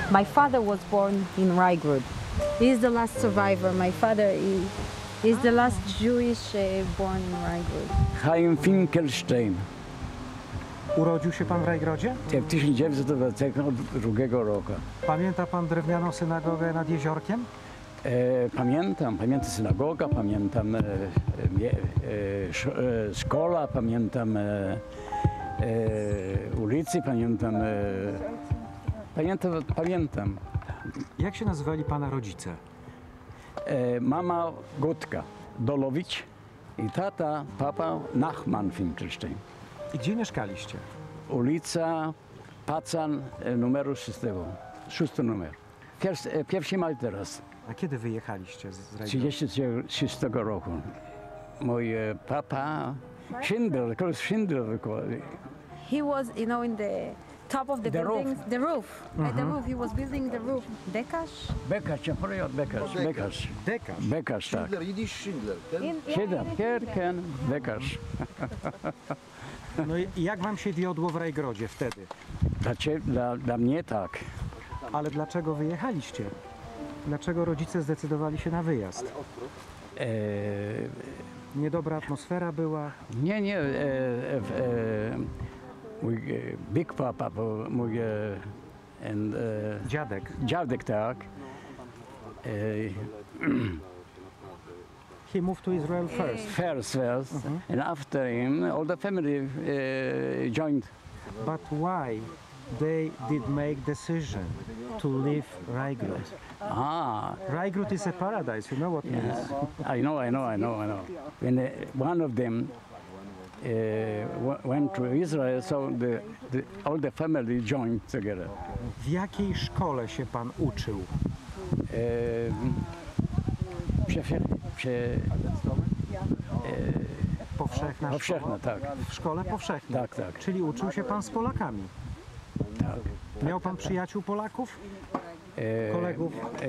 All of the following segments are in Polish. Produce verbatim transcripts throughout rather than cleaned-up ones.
My father was born in Rajgrud. He is the last survivor. My father is, is the last Jewish uh, born in Rajgrud. Chaim Finkelstein. Urodził się pan w Rajgrodzie? W tysiąc dziewięćset dwudziestego drugiego roku. Pamięta pan drewnianą synagogę nad jeziorkiem? E, pamiętam, pamiętam synagoga, pamiętam e, e, e, sz, e, szkoła, pamiętam e, e, ulicy, pamiętam, e, pamiętam, pamiętam. Jak się nazywali pana rodzice? E, mama Gutka Dolowicz i tata, papa Nachman Finkelstein. I gdzie mieszkaliście? Ulica Pacan, e, numeru szóstego, szósty numer. Pierwszy, e, pierwszy maj teraz. A kiedy wyjechaliście z Rajgrodu? trzydziestego szóstego roku. Mój e, papa Schindler, koleś Schindler. He was, you know, in the top of the, The buildings, roof. the roof, at the roof. He was building the roof. Dekasz? Bekarz, ja powiem od Bekarz, Bekarz. Dekarz. Bekarz, tak. Schindler, Yiddish Schindler. Ten? In- Siedem, Pierken, Bekarz. No i i jak wam się wiodło w Rajgrodzie wtedy? Dla, cie- dla, dla mnie tak. Ale dlaczego wyjechaliście? Dlaczego rodzice zdecydowali się na wyjazd? E, Niedobra atmosfera była? nie, nie, e, e, e, mój e, Big Papa, bo mój e, and, e, Dziadek. dziadek, tak. E, He moved to Israel first. first, first, and after him, all the family uh, joined. But why they did make decision to leave Rajgrod? Ah, Rajgrod is a paradise, you know what it is? I know, I know, I know, I know. When uh, one of them uh, w- went to Israel, so the, the, all the family joined together. W jakiej szkole się pan uczył? Uh, prze, prze, Powszechna szkoła? powszechna, tak, W szkole powszechnej. tak, tak, Czyli uczył się pan z Polakami. tak. Miał pan przyjaciół Polaków? E, Kolegów? e,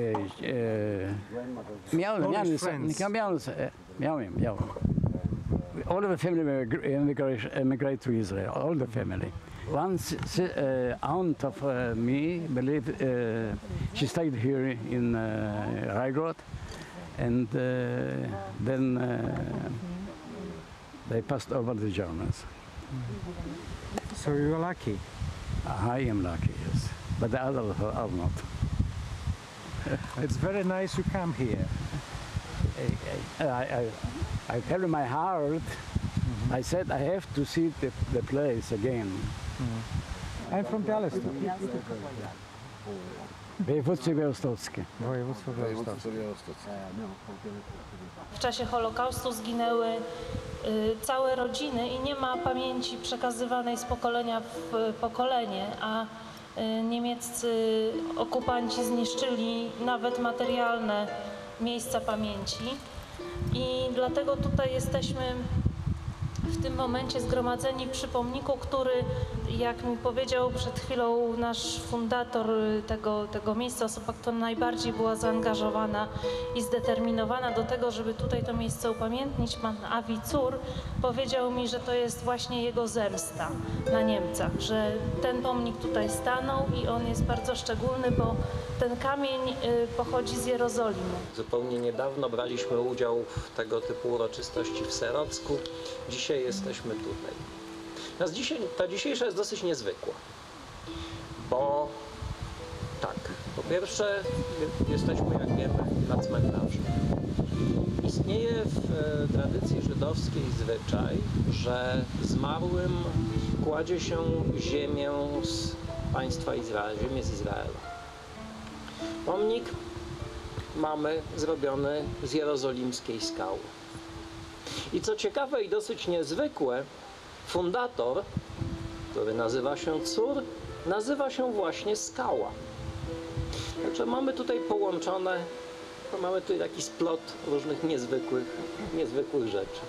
e, miałem, Polish miałem, friends. miałem, miałem, miałem, miałem. All of the family emigrated emigrate to Israel, all the family. One s- s- uh, aunt of uh, me, believe, uh, she stayed here in uh, Rajgrod, and uh, then uh, they passed over the Germans. So you are lucky. I am lucky, yes, but the others are not. It's very nice you come here. I, I, I tell you my heart, I said I have to see the, the place again. I'm from Białystok, Województwo białostockie. województwo białostockie. W czasie Holokaustu zginęły y, całe rodziny i nie ma pamięci przekazywanej z pokolenia w pokolenie, a y, niemieccy okupanci zniszczyli nawet materialne miejsca pamięci. I dlatego tutaj jesteśmy w tym momencie zgromadzeni przy pomniku, który, jak mi powiedział przed chwilą nasz fundator tego, tego miejsca, osoba, która najbardziej była zaangażowana i zdeterminowana do tego, żeby tutaj to miejsce upamiętnić, pan Avi Cur, powiedział mi, że to jest właśnie jego zemsta na Niemcach, że ten pomnik tutaj stanął i on jest bardzo szczególny, bo ten kamień y, pochodzi z Jerozolimy. Zupełnie niedawno braliśmy udział w tego typu uroczystości w Serocku. Dzisiaj jesteśmy tutaj. Nas dzisiaj, ta dzisiejsza jest dosyć niezwykła, bo tak, po pierwsze jesteśmy, jak wiemy, na cmentarzu. Istnieje w e, tradycji żydowskiej zwyczaj, że zmarłym kładzie się ziemię z państwa Izraela, ziemię z Izraela. Pomnik mamy zrobiony z jerozolimskiej skały. I co ciekawe i dosyć niezwykłe, fundator, który nazywa się Cur, nazywa się właśnie Skała. Także mamy tutaj połączone, mamy tutaj taki splot różnych niezwykłych, niezwykłych rzeczy.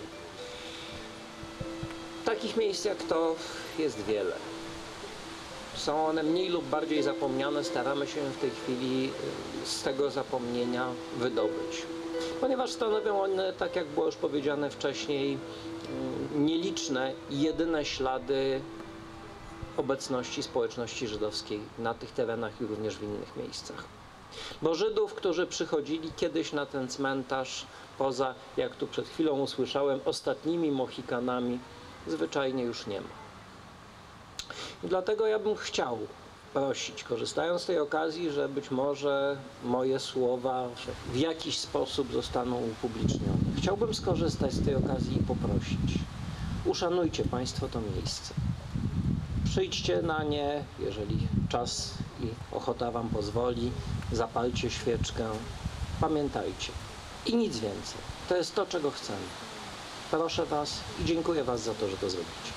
Takich miejsc jak to jest wiele. Są one mniej lub bardziej zapomniane, staramy się w tej chwili z tego zapomnienia wydobyć. Ponieważ stanowią one, tak jak było już powiedziane wcześniej, nieliczne i jedyne ślady obecności społeczności żydowskiej na tych terenach i również w innych miejscach. Bo Żydów, którzy przychodzili kiedyś na ten cmentarz, poza, jak tu przed chwilą usłyszałem, ostatnimi Mohikanami, zwyczajnie już nie ma. I dlatego ja bym chciał prosić, korzystając z tej okazji, że być może moje słowa w jakiś sposób zostaną upublicznione. Chciałbym skorzystać z tej okazji i poprosić. Uszanujcie Państwo to miejsce. Przyjdźcie na nie, jeżeli czas i ochota Wam pozwoli, zapalcie świeczkę. Pamiętajcie. I nic więcej. To jest to, czego chcemy. Proszę Was i dziękuję Was za to, że to zrobicie.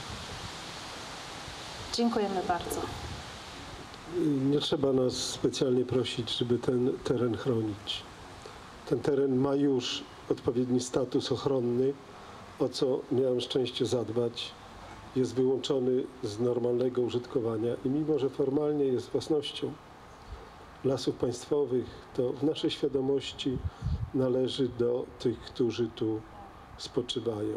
Dziękujemy bardzo. Nie trzeba nas specjalnie prosić, żeby ten teren chronić. Ten teren ma już odpowiedni status ochronny, o co miałem szczęście zadbać. Jest wyłączony z normalnego użytkowania i mimo, że formalnie jest własnością Lasów Państwowych, to w naszej świadomości należy do tych, którzy tu spoczywają.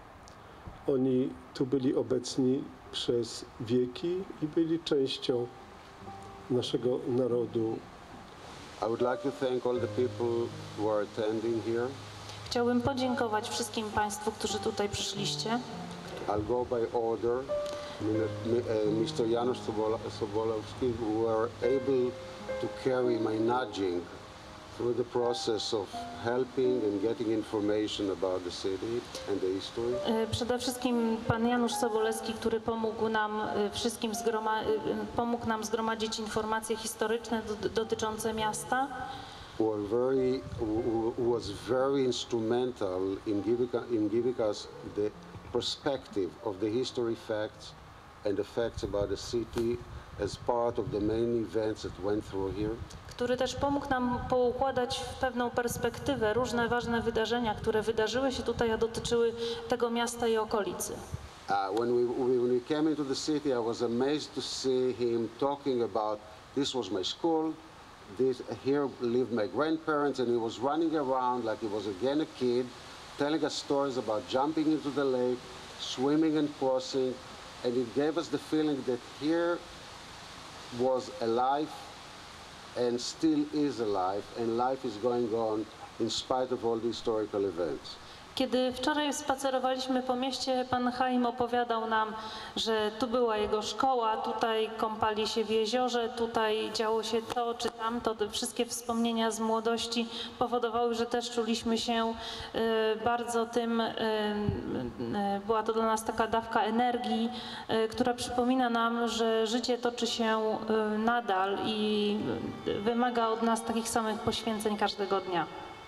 Oni tu byli obecni przez wieki i byli częścią naszego narodu. I would like to thank all the people who are attending here. Chciałbym podziękować wszystkim Państwu, którzy tutaj przyszliście. I'll go by order. mister Janusz Sobolewski, who were able to carry my nudging through the process of helping and getting information about the city and the history. Przede wszystkim pan Janusz Sobolewski, który pomógł nam wszystkim zgroma- pomógł nam zgromadzić informacje historyczne do- dotyczące miasta. Were very, who was very instrumental in giving, in giving us the perspective of the history facts and the facts about the city as part of the main events that went through here. Który też pomógł nam poukładać w pewną perspektywę różne ważne wydarzenia, które wydarzyły się tutaj, a dotyczyły tego miasta i okolicy. Uh, when, we, when we came into the city, I was amazed to see him talking about this was my school, this, here lived my grandparents, and he was running around like he was again a kid, telling us stories about jumping into the lake, swimming and crossing, and it gave us the feeling that here was alive and still is alive, and life is going on in spite of all the historical events. Kiedy wczoraj spacerowaliśmy po mieście, pan Chaim opowiadał nam, że tu była jego szkoła, tutaj kąpali się w jeziorze, tutaj działo się to czy tamto. Te wszystkie wspomnienia z młodości powodowały, że też czuliśmy się y, bardzo tym, y, y, była to dla nas taka dawka energii, y, która przypomina nam, że życie toczy się y, nadal i wymaga od nas takich samych poświęceń każdego dnia.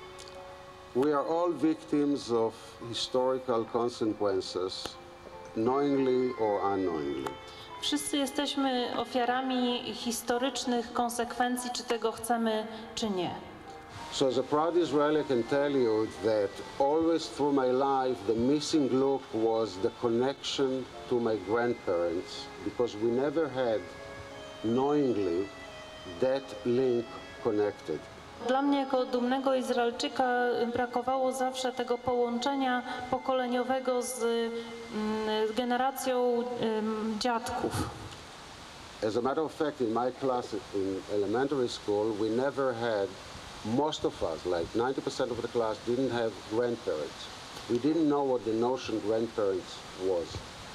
We are all victims of historical consequences, knowingly or unknowingly. Wszyscy jesteśmy ofiarami historycznych konsekwencji, czy tego chcemy, czy nie. So as a proud Israeli, I can tell you that always through my life, the missing loop was the connection to my grandparents, because we never had knowingly that link connected. Dla mnie jako dumnego Izraelczyka brakowało zawsze tego połączenia pokoleniowego z, z generacją um, dziadków. As a matter of fact, in my class in elementary school, we never had, most of us, like ninety percent of the class, didn't have grandparents. We didn't know what the notion grandparents was.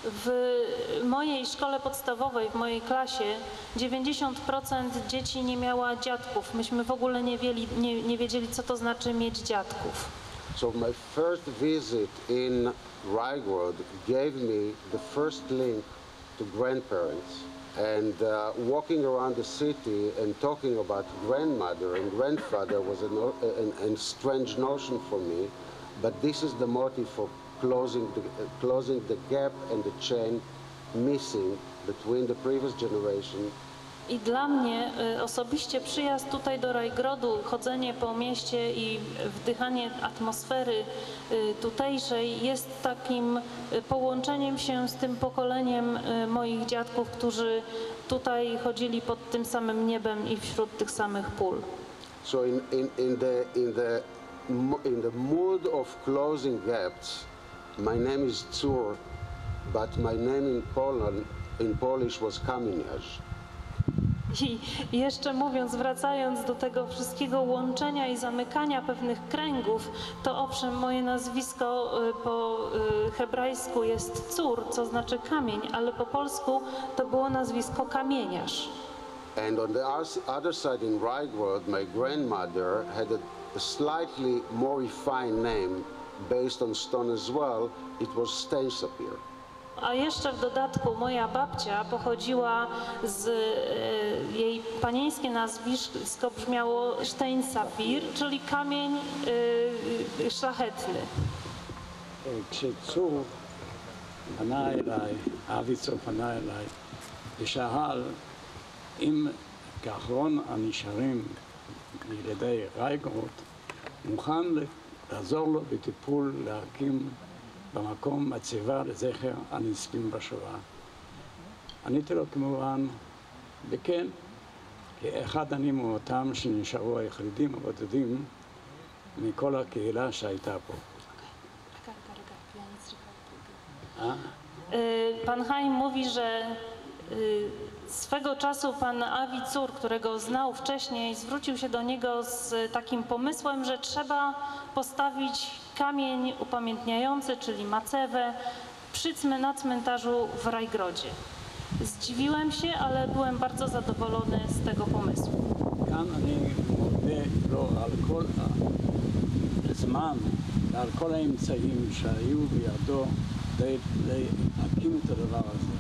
W mojej szkole podstawowej, w mojej klasie dziewięćdziesiąt procent dzieci nie miała dziadków. Myśmy w ogóle nie, wieli, nie, nie wiedzieli, co to znaczy mieć dziadków. So my first visit in Rygod gave me the first link to grandparents. And uh, walking around the city and talking about grandmother and grandfather was a, no, an, a strange notion for me, but this is the motive for closing the, uh, closing the gap and the chain missing between the previous generation. I dla mnie y, osobiście przyjazd tutaj do Rajgrodu, chodzenie po mieście i wdychanie atmosfery y, tutejszej jest takim y, połączeniem się z tym pokoleniem y, moich dziadków, którzy tutaj chodzili pod tym samym niebem i wśród tych samych pól. So in, in, in, the, in, the, in the mood of closing gaps, my name is Tzur, but my name in Poland, in Polish was Kamieniarz. I jeszcze mówiąc, wracając do tego wszystkiego łączenia i zamykania pewnych kręgów, to owszem, moje nazwisko y, po y, hebrajsku jest cór, co znaczy kamień, ale po polsku to było nazwisko Kamieniarz. And on the os- other side in Rygod, my grandmother had a, a slightly more refined name based on stone as well. It was Steinsapir. A jeszcze w dodatku moja babcia pochodziła z, y, jej panieńskie nazwisko brzmiało Steinsapir, czyli kamień y, y, szlachetny. כשצור פנה אליי, אבי צור פנה אליי, ושאל אם כאחרון הנשארים לילידי רייגרוט מוכן לעזור לו בטיפול להקים במקום מצבה לזכר הנספים בשואה. עניתי לו כמובן, וכן, כי אחד אני מאותם שנשארו היחידים הבודדים מכל הקהילה שהייתה פה. Pan Chaim mówi, że swego czasu pan Avi Cór, którego znał wcześniej, zwrócił się do niego z takim pomysłem, że trzeba postawić kamień upamiętniający, czyli macewę, przy cme- na cmentarzu w Rajgrodzie. Zdziwiłem się, ale byłem bardzo zadowolony z tego pomysłu. כאן אני מודה לו על כל הזמן ועל כל האמצעים שהיו בידו כדי להקים את הדבר הזה.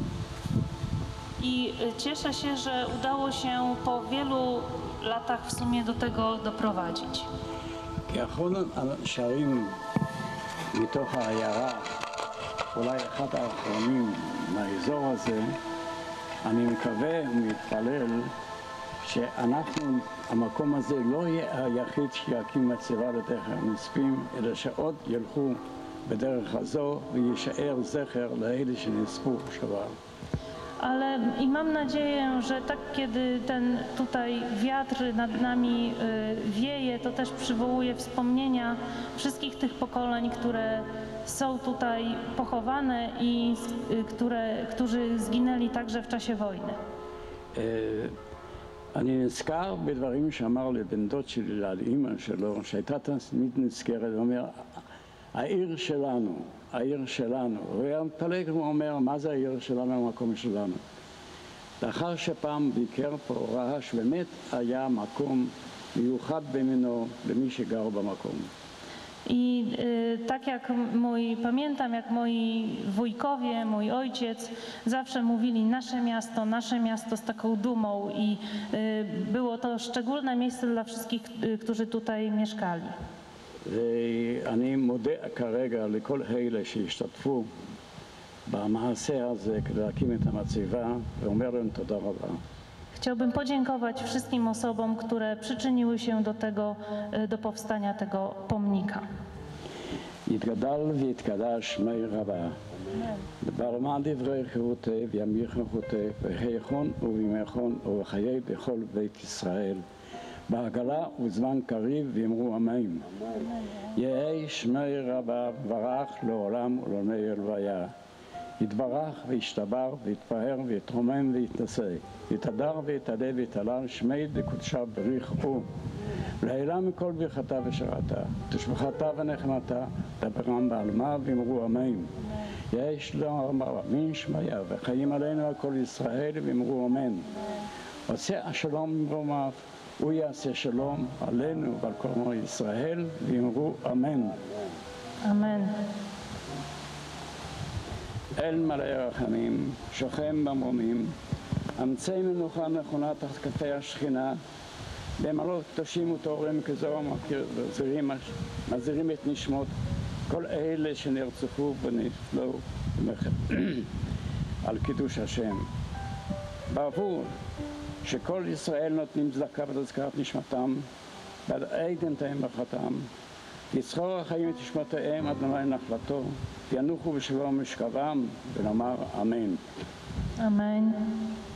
I cieszę się, że udało się po wielu latach w sumie do tego doprowadzić. כאחרון הנשארים מתוך העיירה, אולי אחד האחרונים מהאזור הזה, אני מקווה ומתפלל שאנחנו, המקום הזה לא יהיה היחיד שיקים מצבה לזכר הנספים, אלא שעוד ילכו בדרך הזו ויישאר זכר לאלה שנספו בשואה. Ale i mam nadzieję, że tak kiedy ten tutaj wiatr nad nami y, wieje, to też przywołuje wspomnienia wszystkich tych pokoleń, które są tutaj pochowane i y, które, którzy zginęli także w czasie wojny. אני נזכר בדברים שאמר לבן דוד שלי, על אימא שלו, שהייתה תמיד נזכרת, ואומר, העיר שלנו, העיר שלנו. הוא היה מתפלג, הוא אומר, מה זה העיר שלנו, המקום שלנו? לאחר שפעם ביקר פה, ראה שבאמת היה מקום מיוחד במינו למי שגר במקום. I y, tak jak mój, pamiętam, jak moi wujkowie, mój ojciec zawsze mówili nasze miasto, nasze miasto z taką dumą i y, było to szczególne miejsce dla wszystkich, y, którzy tutaj mieszkali. ואני מודה כרגע לכל אלה שהשתתפו במעשה הזה כדי להקים את המצבה, ואומר להם תודה רבה. Chciałbym podziękować wszystkim osobom, które przyczyniły się do tego, y, do powstania tego pomnika. יתגדל ויתקדש שמי רבה. ברמה דברי חירותי וימיר חירותי, בהיכון ובימיכון ובחיי בכל בית ישראל. בעגלה וזמן קריב ואמרו אמן. יהי שמי רבה ברך לעולם ולעולמי הלוויה. יתברך וישתבר ויתפאר ויתרומם ויתנשא. יתהדר ויתעלה ויתהלל שמי דקודשה בריחו. לעילה מכל ברכתה ושרתה, תשבחתה ונחמתה, דברם בעלמה ואמרו אמן. יש לו אמין שמיה וחיים עלינו על כל ישראל ואמרו אמן. עושה השלום במרומיו, הוא יעשה שלום עלינו ועל כל עמו ישראל ואמרו אמן. Amen. אל מלא רחמים, שוכם במרומים, אמצי מנוחה נכונה תחת כתפי השכינה, במעלות קדושים וטהורים כזוהר מזהירים, מזהירים את נשמות כל אלה שנרצחו ונפלו על קידוש השם. בעבור שכל ישראל נותנים צדקה בתזכרת נשמתם, בעד עדן תהם ברכתם, יזכור החיים את נשמותיהם עד נאמר נחלתו, ינוחו בשלום משכבם, ונאמר אמן. Amen.